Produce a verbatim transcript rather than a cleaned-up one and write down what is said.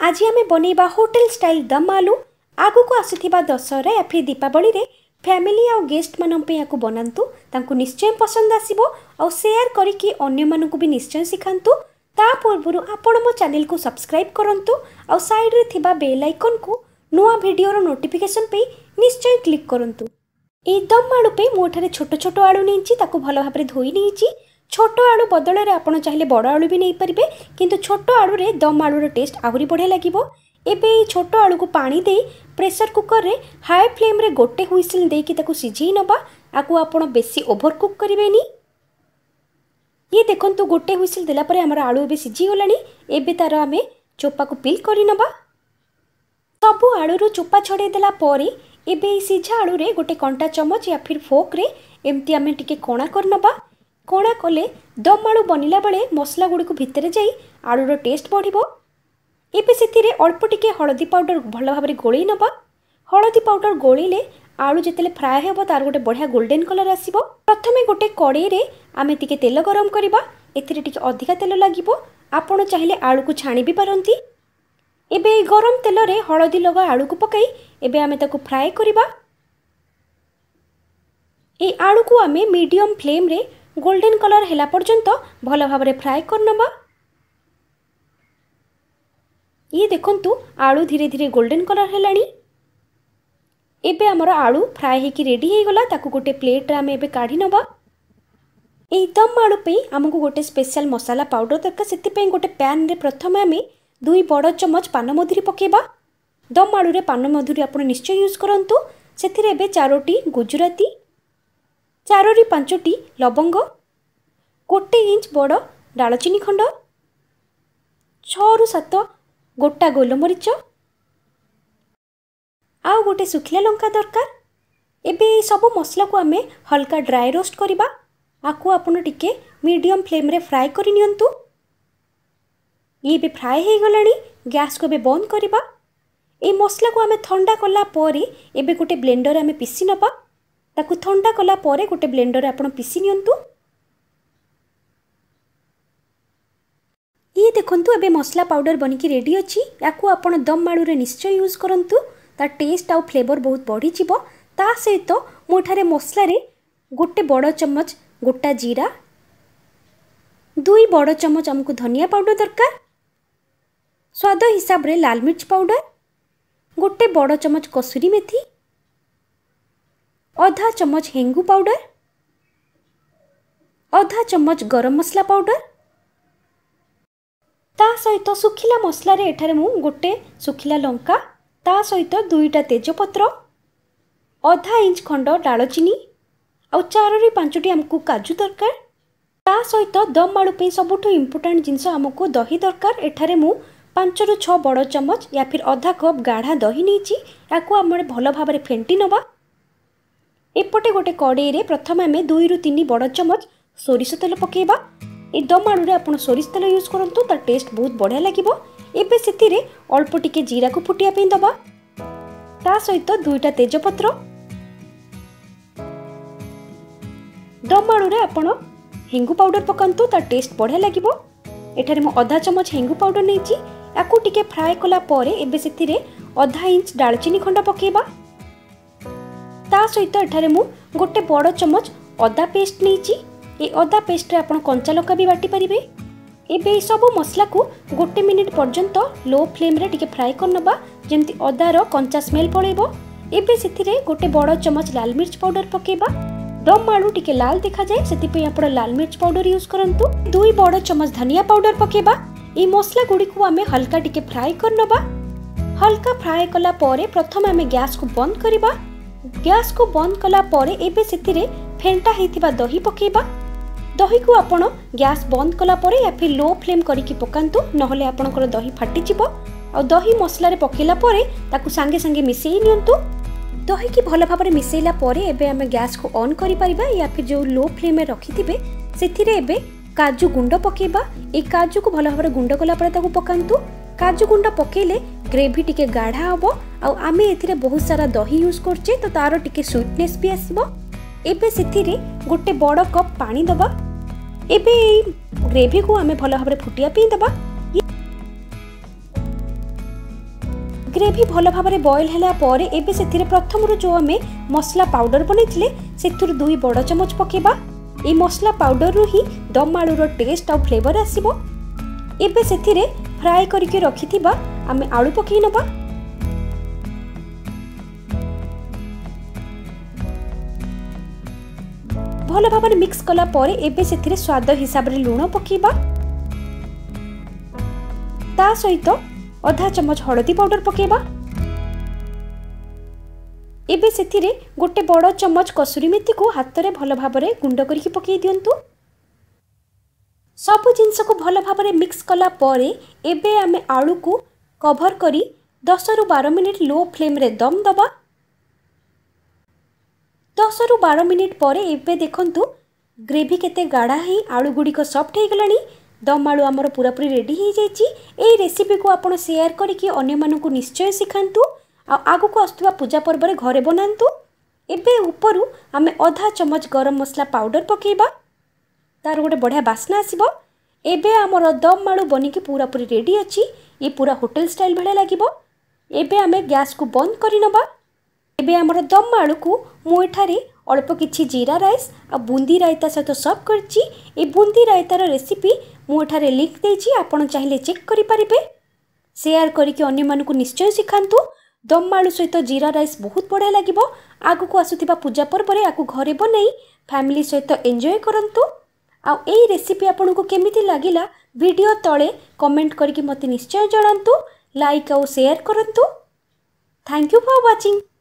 आज आमे बनेबा होटल स्टाइल दम आलू। आगु को आसुथिबा दशहरा या फिर दीपावली रे फैमिली आ गेस्ट मानन पे याकु बनांतु, तांकु निश्चय पसंद आसीबो और शेयर करिकि अन्य मानकु भी निश्चय सिखांतु। ता पूर्वरु आपण मो चैनल को सब्सक्राइब करंतु और साइड रे थिबा बेल आइकन को नुआ वीडियो रो नोटिफिकेशन पे निश्चय क्लिक करंतु। ए दम आलू पे मोठारे छोट छोट आलू नेछि, ताकु भलो भाबरे धोई नेछि। छोट आलू बदल रे आपण चाहिले बड़ आलू भी नहीं परिबे, किंतु छोट आलू रे दम आलू रो टेस्ट आहुरी बढ़िया लागिबो। एबे छोट आलू को पानी दे प्रेशर कुकर रे हाई फ्लेम रे गोटे हुइसिल देकी ताकु सिझेई नबा। आकु आपण बेसी ओभर कुक करिवेनी। ये देखंतु गोटे हुइसिल देला परे हमर आलू एबे सिझी गलानी। एबे तार आमे चोपा को पील करि नबा। सबु आलू रो चोपा छडे देला परे एबे सिझा आलू रे गोटे कंटा चमच या फिर फोक रे एम्ति आमे टिके कोणा कर नबा। कोणा कले दम आलू बनिला बेले मसला गुडी को भितरे जाई आलू रो टेस्ट बढ़िबो। एबे सेतिरे अल्प टिके हळदी पाउडर भलो भाबरे गोळी नबा। हळदी पाउडर गोळीले आलू जेतेले फ्राई हेबो तार गोटे बढ़िया गोल्डन कलर आसीबो। प्रथमे गोटे कड़ाई रे आमे टिके तेल गरम करिबा। एथिरे टिके अधिका तेल लागिबो। आपण चाहिले आलू को छाणी भी पारंती। एबे गरम तेल रे हळदी लगा आलू को पकाई एबे आमे ताको फ्राई करिबा। ए आलू को आमे मीडियम फ्लेम रे गोल्डन कलर हेला पर्यंत भलो भाबरे फ्राई करनबा। ये देखंतु आलू धीरे धीरे गोल्डन कलर हेलानी। एबे हमर आलू फ्राई हेकी रेडी हे गला। ताकु गोटे प्लेट रे आमे एबे काढी नबा। ए दम आलू पे हमकु गोटे स्पेशल मसाला पाउडर दरकार। सेति पे गोटे पैन रे प्रथमे आमे दुई बड़ चमच पान मधुरी पकेबा। दम आलू रे पान मधुरी आपण निश्चय यूज करंतु। सेथिरे एबे चारोटी गुजराती, चारोरी पांचटी लवंग, गोटे इंच बड़ डालचीनी खंड, छरु सात गोटा गोलमरीच आउ गोटे सुखिला लंका दरकार। एबे सब मसला को आमे हल्का ड्राई रोस्ट करिबा। आकु आपण टिके मीडियम फ्लेम रे फ्राई करि नियंतु। ये बे फ्राई हे गलानी। गैस को बे बंद करिबा। ए मसला को आमे ठंडा कला परे एबे गोटे ब्लेंडर आमे पिसी नबा। ताकु ठंडा कला परे गोटे ब्लेंडर रे आपण पिसी नियंतु। ये देखंतु एबे मसला पाउडर बनिकी रेडी अछि। याकु आपण दम आलू रे निश्चय यूज करंतु। ता टेस्ट आउ फ्लेवर बहुत बढ़ी जिवो। ता सहित मोठारे मसला रे गोटे बड़ चमच गोटा जीरा, दुई बड़ चमच हमकु धनिया पाउडर दरकार, स्वाद हिसाब रे लाल मिर्च पाउडर, गोटे बड़ चमच कसूरी मेथी, आधा चमच हेंगू पाउडर, आधा चमच गरम मसला पाउडर। ता सहित सुखिला मसला रे एठारे मु गोटे सुखिला लंका, ता सहित दुईटा तेजपत्र, आधा इंच खंड डालचीनी और चारोरी पांचटी हमकु काजू दरकार। ता सहित दम आलू पे सबुठो इम्पोर्टेंट जिनस हमकु दही दरकार। एठारे मु पांच रु छह बड़ चमच या फिर आधा कप गाढ़ा दही नेछि। याकु आमे भलो भाबरे फेंटी नबा। एपटे गोटे कड़ाई रे प्रथम आमे दुई रु तीन बड़ चमच सोरिष तेल पकेबा। ए दम आलू रे आपण सोरिष तेल यूज करंतु। तार टेस्ट बहुत बढ़िया लागिबो। एबे सेतिरे अल्प टिके जीरा को फुटिया पे दबा। ता सहित दुईटा तेजपत्र। दम आलू रे आपण हेंगू पाउडर पकांतु। तार टेस्ट बढ़िया लागिबो। एठारे मो आधा चमच हेंगू पाउडर नेछि। याकु टिके फ्राई कला परे एबे सेतिरे आधा इंच डालचीनी खंड पकेबा। ता सहित एठारे मु गोटे बड़ चमच अदा पेस्ट नेछि। ए अदा पेस्ट रे आपण कंचा लंका भी बाटी परिबे। एबे सब मसला को गोटे मिनिट पर्यंत लो फ्लेम रे टिके फ्राई करनबा, जेमति अदा रो कंचा स्मेल पळेबो। एबे सेथिरे गोटे बड़ चमच लाल मिर्च पाउडर पकेबा। दम आलू टिके लाल देखा जाए सेति पे आपण लाल मिर्च पाउडर यूज करंतु। दुई बड़ चमच धनिया पाउडर पकेबा। ए मसला गुडी को आमे हल्का टिके फ्राई करनबा। हल्का फ्राई कला परे प्रथम आमे गैस को बंद करिबा। गैस को बंद कला परे एबे सेतिरे फेंटा हेतिबा दही पकेबा। दही को आपण गैस बंद कला परे या फिर लो फ्लेम करिकि पकांतु, नहले आपणकर दही फाटी जिवो। आ दही मसला रे पकेला परे ताकु संगे संगे मिसेई नियंतु। दही की भलो भाबरे मिसेइला परे एबे आमे गैस को ऑन करि परिबा या फिर जो लो फ्लेम में रखिथिबे सेथिरे एबे काजू गुंड पकेबा। ए काजू को भलो भाबरे गुंड कला परे ताकु पकांतु। काजू गुंड पकेले ग्रेवी टिके गाढ़ा हबो। आ आमे एथिरे बहुत सारा दही यूज करछे तो तारो टिके स्वीटनेस भी आसीबो। एबे सेथिरे गोटे बड़ कप पानी दबा। एबे ग्रेवी को आमे भलो भाबरे फुटिया पे दबा। ग्रेवी भल भाव में बॉयल है पर एबे से प्रथम जो आम मसला पाउडर बनई से दुई बड़ चमच पकेबा। ए मसला पाउडर रु ही दम आलूर टेस्ट और फ्लेवर आसीबो। एबे से फ्राए करके रखिथिबा आमे आलू पकई नबा। भल भाव में मिक्स कला परे एबे से स्वाद हिसाब रे लूण पकेबा। ता सहित आधा चमच हळदी पाउडर पकेबा। एबे से गोटे बड़ चमच कसुरी मेथी को हाथ में भल भाव में गुंड करके पकई दियंतु। सब जिनस को भल भाव में मिक्स कला परे एबे आमे आलू को कभर करी दस रु बारह मिनिट लो फ्लेम रे दम दबा। दस रु बारह मिनिट परे एबे देखंतु ग्रेवी केते गाढ़ा ही आलू गुड़िक सॉफ्ट हो गलानी। दम आलू आमर पूरा पूरी रेडी हो जाइए। यही रेसिपी को आपण शेयर करके अन्य मानकु निश्चय शिखांतु। आगु को आसुवा पूजा पर्व रे घरे बनांतु। एबे ऊपरु आमे आधा चमच गरम मसला पाउडर पकेबा। तार गोटे बढ़िया बास्ना आसीबो। एबे आमर दम आलू बनिकी पूरा पूरी रेडी अछि। ये पूरा होटल स्टाइल भले लागिबो। एबे आमे गैस को बंद करि नबा। एबे आमर दम आलू को मु एठारे अल्प किछि जीरा राइस आ बूंदी रायता सहित सर्व करछि। ए बूंदी रायतार रेसिपी मु एठारे लिंक देछि। आपण चाहिले चेक करि परिबे। शेयर करके अन्य मानकु निश्चय शिखांतु। दम आलू सहित जीरा राइस बहुत बढ़िया लागिबो। आगु को आसुथिबा पूजा पर्व रे आकु घरे बनई फैमिली सहित एंजॉय करंतु। आ एई रेसिपी आपनको केमिति लागिला वीडियो तळे कमेंट करके मते निश्चय जणांतु। लाइक और शेयर करंतु। Thank you for watching.